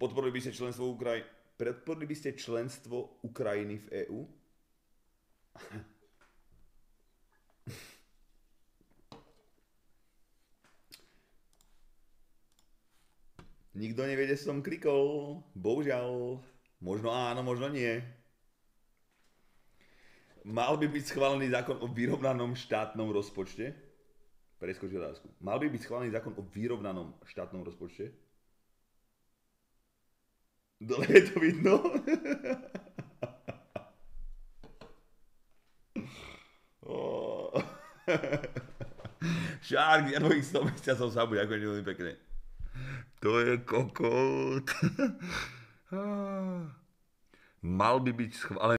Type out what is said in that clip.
Podporili by ste členstvo Ukrajiny v EÚ? Nikto nevie, kde som klikol. Bohužiaľ. Možno áno, možno nie. Mal by byť schválený zákon o vyrovnanom štátnom rozpočte? Preskočil otázku. Mal by byť schválený zákon o vyrovnanom štátnom rozpočte? Dole je to vidno. Šárk, ja tvojich 100 mesiacov sa bude, ako veľmi pekne. To je kokot. Mal by byť schválený